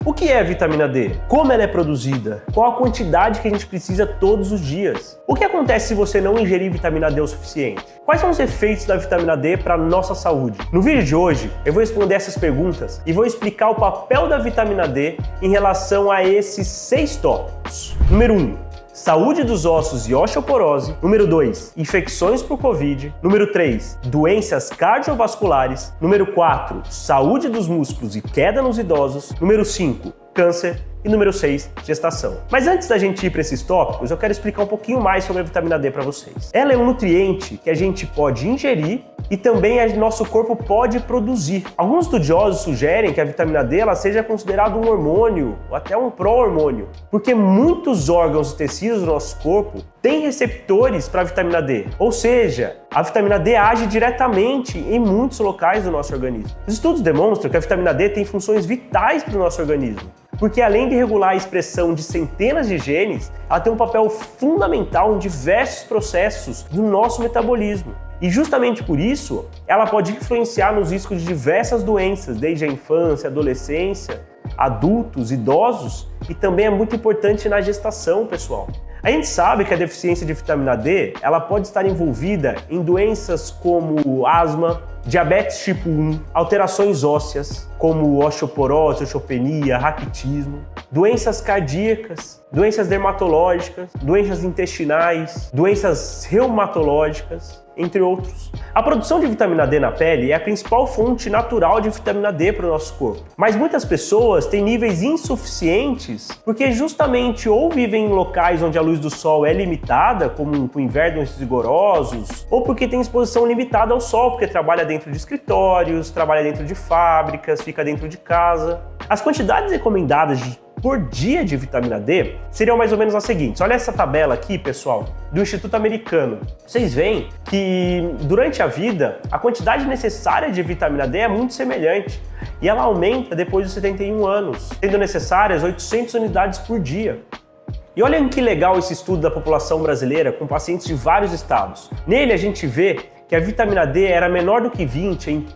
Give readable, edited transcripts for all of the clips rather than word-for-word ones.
O que é a vitamina D? Como ela é produzida? Qual a quantidade que a gente precisa todos os dias? O que acontece se você não ingerir vitamina D o suficiente? Quais são os efeitos da vitamina D para a nossa saúde? No vídeo de hoje, eu vou responder essas perguntas e vou explicar o papel da vitamina D em relação a esses 6 tópicos. Número 1. Saúde dos ossos e osteoporose. Número 2, infecções por Covid. Número 3, doenças cardiovasculares. Número 4, saúde dos músculos e queda nos idosos. Número 5, câncer. E número 6, gestação. Mas antes da gente ir para esses tópicos, eu quero explicar um pouquinho mais sobre a vitamina D para vocês. Ela é um nutriente que a gente pode ingerir e também nosso corpo pode produzir. Alguns estudiosos sugerem que a vitamina D ela seja considerada um hormônio ou até um pró-hormônio, porque muitos órgãos e tecidos do nosso corpo têm receptores para a vitamina D, ou seja, a vitamina D age diretamente em muitos locais do nosso organismo. Os estudos demonstram que a vitamina D tem funções vitais para o nosso organismo, porque além de regular a expressão de centenas de genes, ela tem um papel fundamental em diversos processos do nosso metabolismo. E justamente por isso, ela pode influenciar nos riscos de diversas doenças, desde a infância, adolescência, adultos, idosos, e também é muito importante na gestação, pessoal. A gente sabe que a deficiência de vitamina D, ela pode estar envolvida em doenças como asma, diabetes tipo 1, alterações ósseas, como osteoporose, osteopenia, raquitismo, doenças cardíacas, doenças dermatológicas, doenças intestinais, doenças reumatológicas, entre outros. A produção de vitamina D na pele é a principal fonte natural de vitamina D para o nosso corpo. Mas muitas pessoas têm níveis insuficientes porque justamente ou vivem em locais onde a luz do sol é limitada, como com invernos rigorosos, ou porque tem exposição limitada ao sol, porque trabalha dentro de escritórios, trabalha dentro de fábricas, fica dentro de casa. As quantidades recomendadas por dia de vitamina D seriam mais ou menos as seguintes. Olha essa tabela aqui, pessoal, do Instituto Americano. Vocês veem que durante a vida a quantidade necessária de vitamina D é muito semelhante e ela aumenta depois dos 71 anos, sendo necessárias 800 unidades por dia. E olhem que legal esse estudo da população brasileira com pacientes de vários estados. Nele a gente vê que a vitamina D era menor do que 20 em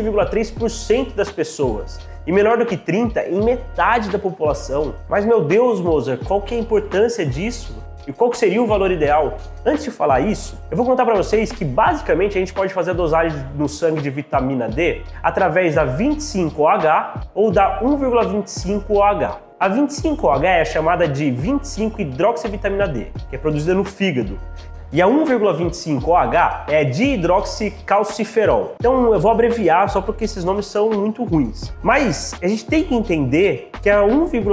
15,3% das pessoas e menor do que 30 em metade da população. Mas meu Deus, Mozart, qual que é a importância disso? E qual que seria o valor ideal? Antes de falar isso, eu vou contar para vocês que basicamente a gente pode fazer a dosagem no sangue de vitamina D através da 25-OH ou da 1,25-OH. A 25-OH é chamada de 25-hidroxivitamina D, que é produzida no fígado. E a 1,25-OH é dihidroxicalciferol. Então eu vou abreviar só porque esses nomes são muito ruins. Mas a gente tem que entender que a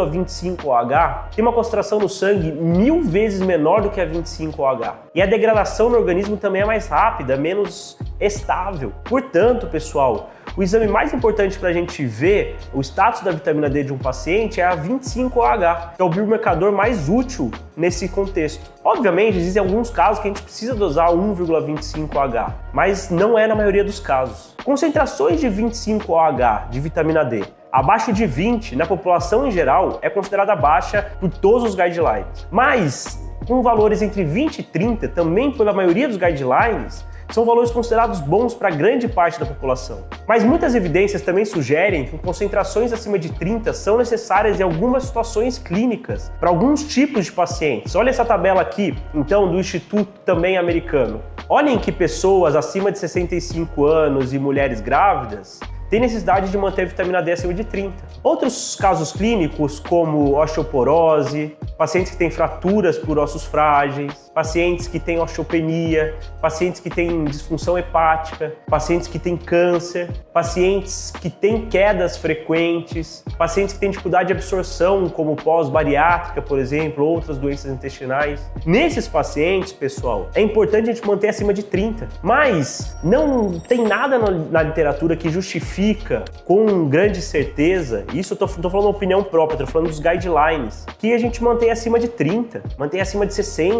1,25-OH tem uma concentração no sangue 1000 vezes menor do que a 25-OH. E a degradação no organismo também é mais rápida, menos estável. Portanto, pessoal, o exame mais importante para a gente ver o status da vitamina D de um paciente é a 25-OH, que é o biomarcador mais útil nesse contexto. Obviamente, existem alguns casos que a gente precisa dosar 1,25-OH, mas não é na maioria dos casos. Concentrações de 25-OH de vitamina D abaixo de 20 na população em geral é considerada baixa por todos os guidelines, mas com valores entre 20 e 30, também pela maioria dos guidelines, são valores considerados bons para grande parte da população. Mas muitas evidências também sugerem que concentrações acima de 30 são necessárias em algumas situações clínicas, para alguns tipos de pacientes. Olha essa tabela aqui, então, do Instituto também americano. Olhem que pessoas acima de 65 anos e mulheres grávidas têm necessidade de manter a vitamina D acima de 30. Outros casos clínicos, como osteoporose, pacientes que têm fraturas por ossos frágeis, pacientes que têm osteopenia, pacientes que têm disfunção hepática, pacientes que têm câncer, pacientes que têm quedas frequentes, pacientes que têm dificuldade de absorção, como pós-bariátrica, por exemplo, outras doenças intestinais. Nesses pacientes, pessoal, é importante a gente manter acima de 30, mas não tem nada na literatura que justifica com grande certeza, isso eu tô falando uma opinião própria, tô falando dos guidelines, que a gente mantém acima de 30, mantém acima de 60 nos pacientes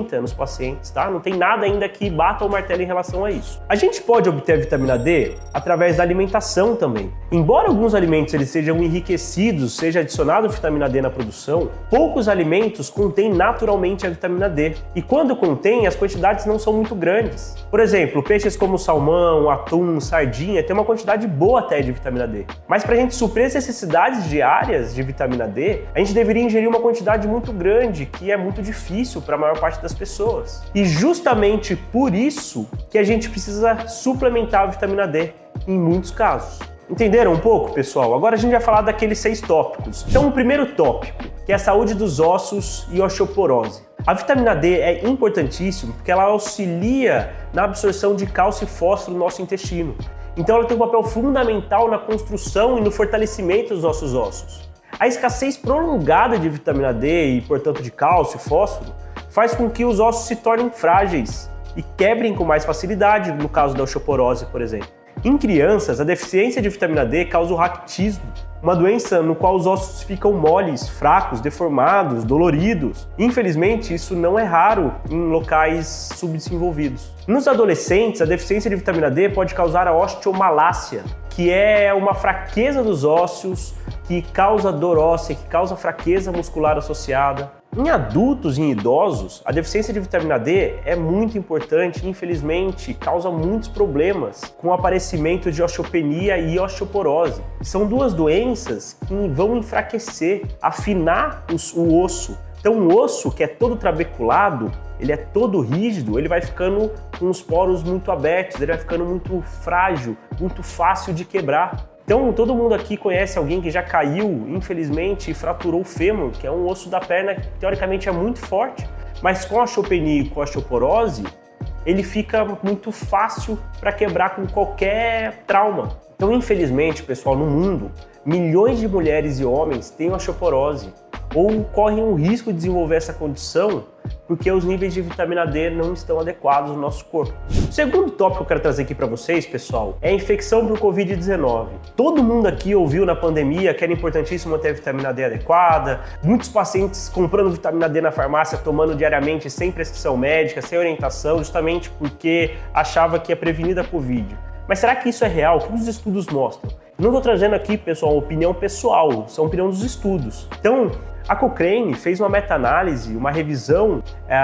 pacientes, tá? Não tem nada ainda que bata o martelo em relação a isso. A gente pode obter a vitamina D através da alimentação também. Embora alguns alimentos eles sejam enriquecidos, seja adicionado vitamina D na produção, poucos alimentos contêm naturalmente a vitamina D. E quando contém, as quantidades não são muito grandes. Por exemplo, peixes como salmão, atum, sardinha tem uma quantidade boa até de vitamina D. Mas para a gente suprir as necessidades diárias de vitamina D, a gente deveria ingerir uma quantidade muito grande, que é muito difícil para a maior parte das pessoas. E justamente por isso que a gente precisa suplementar a vitamina D em muitos casos. Entenderam um pouco, pessoal? Agora a gente vai falar daqueles 6 tópicos. Então, o primeiro tópico, que é a saúde dos ossos e osteoporose. A vitamina D é importantíssima porque ela auxilia na absorção de cálcio e fósforo no nosso intestino. Então ela tem um papel fundamental na construção e no fortalecimento dos nossos ossos. A escassez prolongada de vitamina D e, portanto, de cálcio e fósforo faz com que os ossos se tornem frágeis e quebrem com mais facilidade, no caso da osteoporose, por exemplo. Em crianças, a deficiência de vitamina D causa o raquitismo, uma doença no qual os ossos ficam moles, fracos, deformados, doloridos. Infelizmente, isso não é raro em locais subdesenvolvidos. Nos adolescentes, a deficiência de vitamina D pode causar a osteomalácia, que é uma fraqueza dos ossos que causa dor óssea, que causa fraqueza muscular associada. Em adultos e em idosos, a deficiência de vitamina D é muito importante e, infelizmente, causa muitos problemas com o aparecimento de osteopenia e osteoporose. São duas doenças que vão enfraquecer, afinar o osso. Então, o osso, que é todo trabeculado, ele é todo rígido, ele vai ficando com os poros muito abertos, ele vai ficando muito frágil, muito fácil de quebrar. Então, todo mundo aqui conhece alguém que já caiu, infelizmente, e fraturou o fêmur, que é um osso da perna que, teoricamente, é muito forte, mas com a osteopenia e com a osteoporose, ele fica muito fácil para quebrar com qualquer trauma. Então, infelizmente, pessoal, no mundo, milhões de mulheres e homens têm osteoporose ou correm o risco de desenvolver essa condição porque os níveis de vitamina D não estão adequados no nosso corpo. O segundo tópico que eu quero trazer aqui para vocês, pessoal, é a infecção por Covid-19. Todo mundo aqui ouviu na pandemia que era importantíssimo manter a vitamina D adequada, muitos pacientes comprando vitamina D na farmácia, tomando diariamente sem prescrição médica, sem orientação, justamente porque achava que ia prevenir da Covid. Mas será que isso é real? O que os estudos mostram? Eu não estou trazendo aqui, pessoal, uma opinião pessoal, são opinião dos estudos. Então, a Cochrane fez uma meta-análise, uma revisão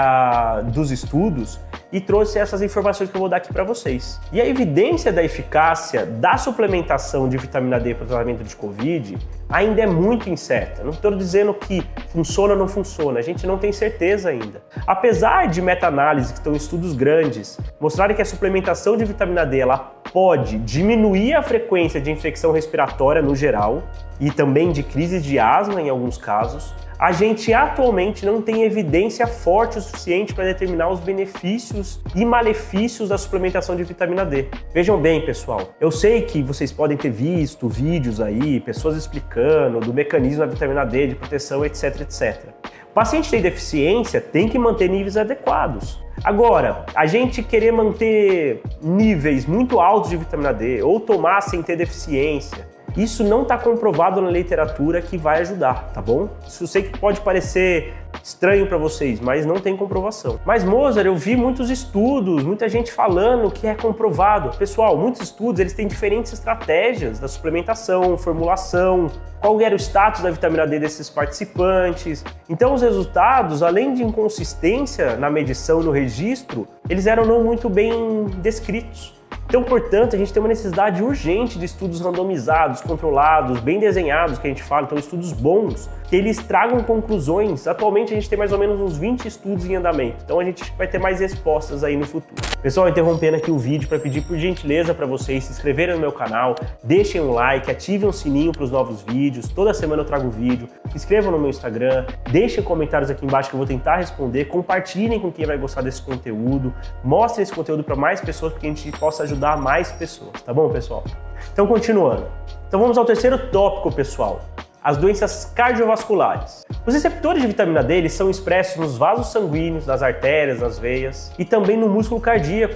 dos estudos e trouxe essas informações que eu vou dar aqui para vocês. E a evidência da eficácia da suplementação de vitamina D para o tratamento de Covid ainda é muito incerta. Não estou dizendo que funciona ou não funciona, a gente não tem certeza ainda. Apesar de meta-análise, que estão em estudos grandes, mostrarem que a suplementação de vitamina D ela pode diminuir a frequência de infecção respiratória no geral e também de crises de asma em alguns casos, a gente atualmente não tem evidência forte o suficiente para determinar os benefícios e malefícios da suplementação de vitamina D. Vejam bem, pessoal, eu sei que vocês podem ter visto vídeos aí, pessoas explicando do mecanismo da vitamina D, de proteção, etc, etc. O paciente tem deficiência tem que manter níveis adequados. Agora, a gente querer manter níveis muito altos de vitamina D ou tomar sem ter deficiência, isso não está comprovado na literatura que vai ajudar, tá bom? Isso eu sei que pode parecer estranho para vocês, mas não tem comprovação. Mas, Mozart, eu vi muitos estudos, muita gente falando que é comprovado. Pessoal, muitos estudos eles têm diferentes estratégias da suplementação, formulação, qual era o status da vitamina D desses participantes. Então, os resultados, além de inconsistência na medição e no registro, eles eram não muito bem descritos. Então, portanto, a gente tem uma necessidade urgente de estudos randomizados, controlados, bem desenhados, que a gente fala, então estudos bons, que eles tragam conclusões. Atualmente a gente tem mais ou menos uns 20 estudos em andamento, então a gente vai ter mais respostas aí no futuro. Pessoal, interrompendo aqui o vídeo para pedir por gentileza para vocês se inscreverem no meu canal, deixem um like, ativem o sininho para os novos vídeos, toda semana eu trago vídeo, se inscrevam no meu Instagram, deixem comentários aqui embaixo que eu vou tentar responder, compartilhem com quem vai gostar desse conteúdo, mostrem esse conteúdo para mais pessoas para que a gente possa ajudar mais pessoas, tá bom, pessoal? Então, continuando. Então vamos ao terceiro tópico, pessoal. As doenças cardiovasculares. Os receptores de vitamina D eles são expressos nos vasos sanguíneos, nas artérias, nas veias e também no músculo cardíaco.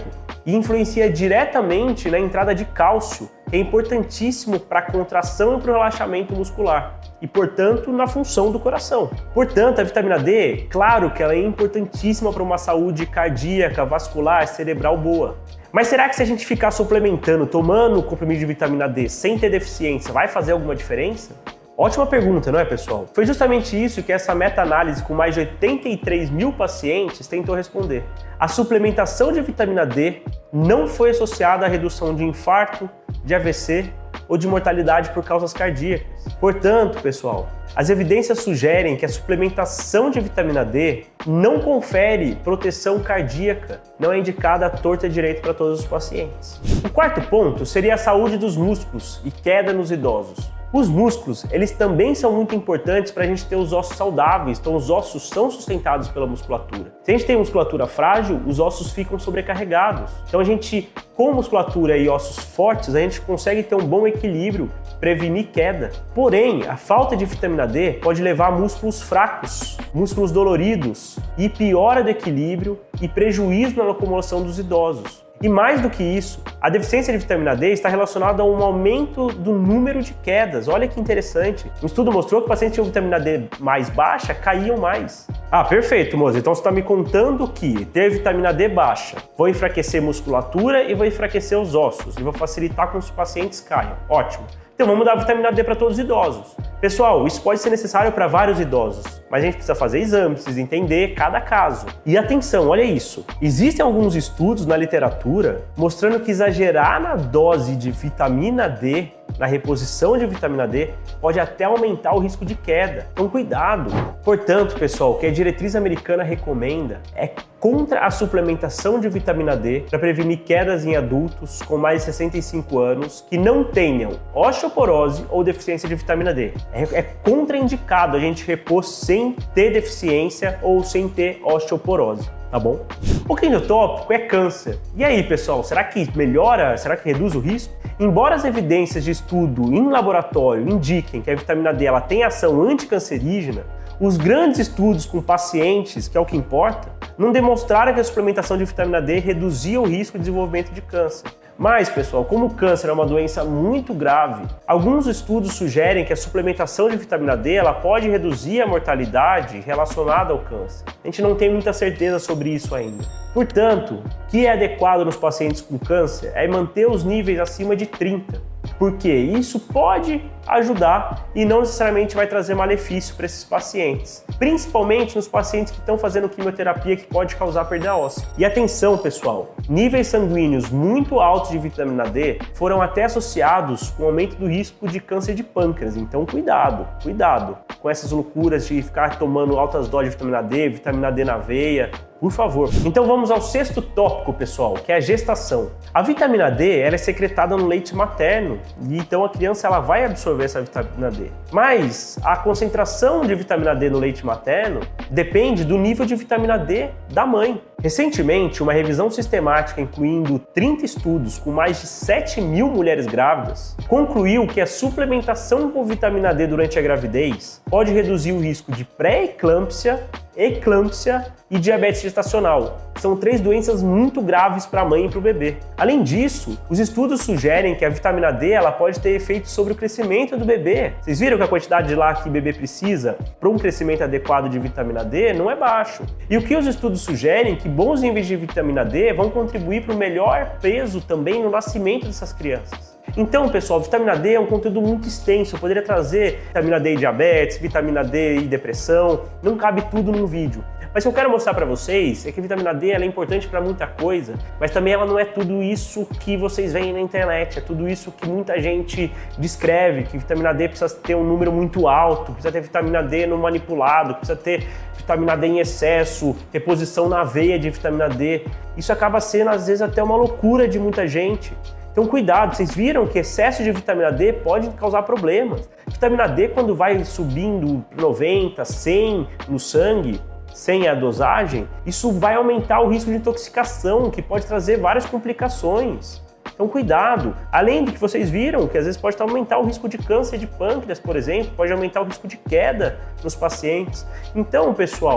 e influencia diretamente na entrada de cálcio, que é importantíssimo para a contração e para o relaxamento muscular e, portanto, na função do coração. Portanto, a vitamina D, claro que ela é importantíssima para uma saúde cardíaca, vascular, cerebral boa. Mas será que se a gente ficar suplementando, tomando comprimido de vitamina D sem ter deficiência, vai fazer alguma diferença? Ótima pergunta, não é, pessoal? Foi justamente isso que essa meta-análise com mais de 83 mil pacientes tentou responder. A suplementação de vitamina D não foi associada à redução de infarto, de AVC ou de mortalidade por causas cardíacas. Portanto, pessoal, as evidências sugerem que a suplementação de vitamina D não confere proteção cardíaca, não é indicada à torta e direito para todos os pacientes. O quarto ponto seria a saúde dos músculos e queda nos idosos. Os músculos, eles também são muito importantes para a gente ter os ossos saudáveis, então os ossos são sustentados pela musculatura. Se a gente tem musculatura frágil, os ossos ficam sobrecarregados. Então a gente, com musculatura e ossos fortes, a gente consegue ter um bom equilíbrio, prevenir queda. Porém, a falta de vitamina D pode levar a músculos fracos, músculos doloridos e piora do equilíbrio e prejuízo na locomoção dos idosos. E mais do que isso, a deficiência de vitamina D está relacionada a um aumento do número de quedas. Olha que interessante. Um estudo mostrou que pacientes que tinham vitamina D mais baixa caíam mais. Ah, perfeito, moça. Então você está me contando que ter vitamina D baixa vai enfraquecer musculatura e vai enfraquecer os ossos e vai facilitar com que os pacientes caiam. Ótimo. Então vamos dar vitamina D para todos os idosos. Pessoal, isso pode ser necessário para vários idosos, mas a gente precisa fazer exames, precisa entender cada caso. E atenção, olha isso. Existem alguns estudos na literatura mostrando que exagerar na dose de vitamina D, na reposição de vitamina D, pode até aumentar o risco de queda. Então cuidado. Portanto, pessoal, o que a diretriz americana recomenda é contra a suplementação de vitamina D para prevenir quedas em adultos com mais de 65 anos que não tenham osteoporose ou deficiência de vitamina D. É contraindicado a gente repor sem ter deficiência ou sem ter osteoporose, tá bom? O quinto tópico é câncer. E aí, pessoal, será que melhora? Será que reduz o risco? Embora as evidências de estudo em laboratório indiquem que a vitamina D ela tem ação anticancerígena, os grandes estudos com pacientes, que é o que importa, não demonstraram que a suplementação de vitamina D reduzia o risco de desenvolvimento de câncer. Mas, pessoal, como o câncer é uma doença muito grave, alguns estudos sugerem que a suplementação de vitamina D ela pode reduzir a mortalidade relacionada ao câncer. A gente não tem muita certeza sobre isso ainda. Portanto, o que é adequado nos pacientes com câncer é manter os níveis acima de 30, porque isso pode ajudar e não necessariamente vai trazer malefício para esses pacientes, principalmente nos pacientes que estão fazendo quimioterapia que pode causar perda óssea. E atenção, pessoal, níveis sanguíneos muito altos de vitamina D foram até associados com aumento do risco de câncer de pâncreas, então cuidado com essas loucuras de ficar tomando altas doses de vitamina D na veia, por favor. Então vamos ao sexto tópico, pessoal, que é a gestação. A vitamina D ela é secretada no leite materno e então a criança ela vai absorver essa vitamina D. Mas a concentração de vitamina D no leite materno depende do nível de vitamina D da mãe. Recentemente, uma revisão sistemática incluindo 30 estudos com mais de 7 mil mulheres grávidas concluiu que a suplementação com vitamina D durante a gravidez pode reduzir o risco de pré-eclâmpsia, eclâmpsia e diabetes gestacional. São 3 doenças muito graves para a mãe e para o bebê. Além disso, os estudos sugerem que a vitamina D ela pode ter efeito sobre o crescimento do bebê. Vocês viram que a quantidade de lá que o bebê precisa para um crescimento adequado de vitamina D não é baixo. E o que os estudos sugerem é que bons níveis de vitamina D vão contribuir para o melhor peso também no nascimento dessas crianças. Então, pessoal, vitamina D é um conteúdo muito extenso. Eu poderia trazer vitamina D e diabetes, vitamina D e depressão. Não cabe tudo num vídeo. Mas o que eu quero mostrar para vocês é que a vitamina D ela é importante para muita coisa, mas também ela não é tudo isso que vocês veem na internet, é tudo isso que muita gente descreve, que vitamina D precisa ter um número muito alto, precisa ter vitamina D no manipulado, precisa ter vitamina D em excesso, reposição na veia de vitamina D. Isso acaba sendo, às vezes, até uma loucura de muita gente. Então cuidado, vocês viram que excesso de vitamina D pode causar problemas. Vitamina D quando vai subindo 90, 100 no sangue, sem a dosagem, isso vai aumentar o risco de intoxicação, que pode trazer várias complicações. Então cuidado, além do que vocês viram, que às vezes pode aumentar o risco de câncer de pâncreas, por exemplo, pode aumentar o risco de queda nos pacientes. Então, pessoal,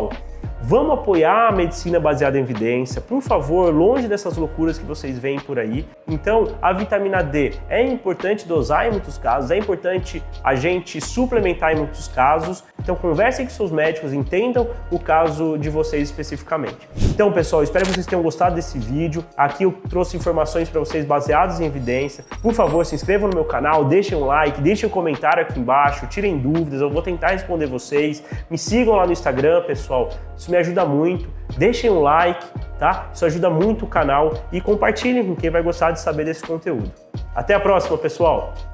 Vamos apoiar a medicina baseada em evidência, por favor, longe dessas loucuras que vocês veem por aí. Então, a vitamina D é importante dosar em muitos casos, é importante a gente suplementar em muitos casos. Então, conversem com seus médicos, entendam o caso de vocês especificamente. Então, pessoal, espero que vocês tenham gostado desse vídeo. Aqui eu trouxe informações para vocês baseadas em evidência. Por favor, se inscrevam no meu canal, deixem um like, deixem um comentário aqui embaixo, tirem dúvidas, eu vou tentar responder vocês. Me sigam lá no Instagram, pessoal. Isso me ajuda muito. Deixem um like, tá? Isso ajuda muito o canal e compartilhem com quem vai gostar de saber desse conteúdo. Até a próxima, pessoal!